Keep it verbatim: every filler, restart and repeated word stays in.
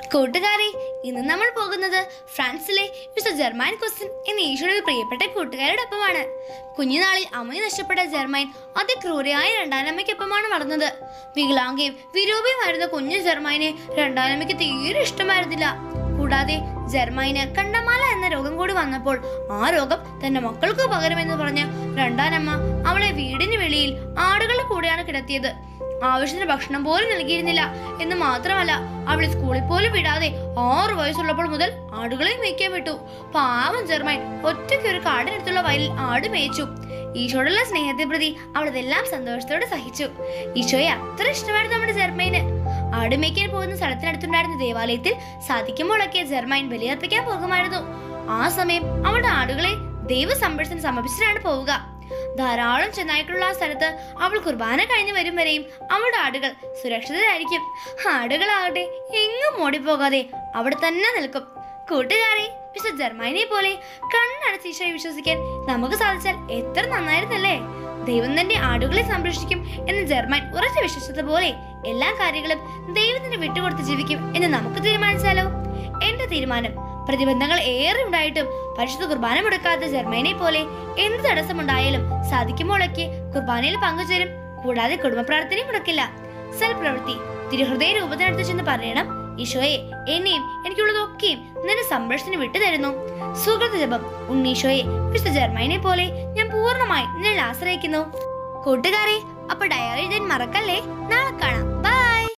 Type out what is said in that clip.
കൂട്ടുകാരെ, ഇന്ന് നമ്മൾ പോകുന്നത് ഫ്രാൻസിലെ മിസ്റ്റർ ജർമൈൻ ക്വസ്റ്റൻ എന്ന ഈശോയുടെ പ്രിയപ്പെട്ട കൂട്ടുകാരോടൊപ്പമാണ്. കുഞ്ഞുനാളിൽ അമ്മയെ നഷ്ടപ്പെട്ട ജർമൈൻ അതിക്രൂരയായ രണ്ടാനമ്മയ്ക്കൊപ്പമാണ് വളർന്നത്. വികലാംഗയും വിരൂപയുമായിരുന്ന കുഞ്ഞു ജർമൈനെ രണ്ടാനമ്മയ്ക്ക് തീരെ ഇഷ്ടമായിരുന്നില്ല. കൂടാതെ ജർമൈന് കണ്ടമാല എന്ന രോഗം കൂടി വന്നപ്പോൾ ആ രോഗം തന്റെ മക്കൾക്ക് പകരുമെന്ന് പറഞ്ഞ് രണ്ടാനമ്മ അവളെ വീടിന് വെളിയിൽ ആടുകളുടെ കൂടെയാണ് കിടത്തിയത്. ആവശ്യത്തിന് ഭക്ഷണം പോലും നൽകിയിരുന്നില്ല എന്ന് മാത്രമല്ല, അവളെ സ്കൂളിൽ പോലും വിടാതെ ആറു വയസ്സുള്ളപ്പോൾ മുതൽ ആടുകളെ മേയ്ക്കാൻ വിട്ടു. പാവം ജർമൈൻ ഒറ്റയ്ക്ക് ഒരു കാടിനടുത്തുള്ള വയലിൽ ആട് മേയിച്ചു. ഈശോയോടുള്ള സ്നേഹത്തെ പ്രതി അവൾ ഇതെല്ലാം സന്തോഷത്തോടെ സഹിച്ചു. ഈശോയെ അത്ര ഇഷ്ടമായിരുന്നു നമ്മുടെ ജർമൈന്. ആട് മേയ്ക്കാൻ പോകുന്ന സ്ഥലത്തിനടുത്തുണ്ടായിരുന്ന ദേവാലയത്തിൽ സാധിക്കുമ്പോഴൊക്കെ ജർമൈൻ ബലിയർപ്പിക്കാൻ പോകുമായിരുന്നു. ആ സമയം അവളുടെ ആടുകളെ ദൈവ സംരക്ഷണത്തിന് സമർപ്പിച്ചിട്ടാണ് പോവുക. ധാരാളം ചെന്നായ്ക്കളുള്ള ആ സ്ഥലത്ത് അവൾ കുർബാന കഴിഞ്ഞു വരും വരെയും അവളുടെ ആടുകൾ സുരക്ഷിതരായിരിക്കും. ആടുകളാകട്ടെ എങ്ങും ഓടിപ്പോകാതെ അവിടെ തന്നെ നിൽക്കും. കൂട്ടുകാരെ, മിസ്റ്റർ ജർമൈനെ പോലെ കണ്ണടച്ച് ഈശോയെ വിശ്വസിക്കാൻ നമുക്ക് സാധിച്ചാൽ എത്ര നന്നായിരുന്നല്ലേ. ദൈവം തന്റെ ആടുകളെ സംരക്ഷിക്കും എന്ന് ജർമൈൻ ഉറച്ചു വിശ്വസിച്ചത് പോലെ എല്ലാ കാര്യങ്ങളും ദൈവത്തിന് വിട്ടുകൊടുത്ത് ജീവിക്കും എന്ന് നമുക്ക് തീരുമാനിച്ചാലോ? എന്റെ തീരുമാനം, പ്രതിബന്ധങ്ങൾ ഏറെ ഉണ്ടായിട്ടും പരിശുദ്ധ കുർബാന മുടക്കാത്ത ജർമൈനെ പോലെ എന്ത് തടസ്സമുണ്ടായാലും സാധിക്കുമ്പോഴൊക്കെ കുർബാനയിൽ പങ്കുചേരും. കൂടാതെ കുടുംബ പ്രാർത്ഥനയും മുടക്കില്ല. സൽപ്രവൃത്തി തിരുഹൃദയ രൂപത്തിനടുത്ത് ചെന്ന് പറയണം, ഈശോയെ എന്നെയും എനിക്കുള്ളതൊക്കെയും നിന്റെ സംരക്ഷണത്തിന് വിട്ടു തരുന്നു. സുഹൃത ജപം, ഉണ്ണീശോയെ വിശുദ്ധ ജർമൈനെ പോലെ ഞാൻ പൂർണ്ണമായി നിന്നെ ആശ്രയിക്കുന്നു. കൂട്ടുകാരെ, അപ്പൊ ഡയറി എഴുതാൻ മറക്കല്ലേ. നാളെ കാണാം.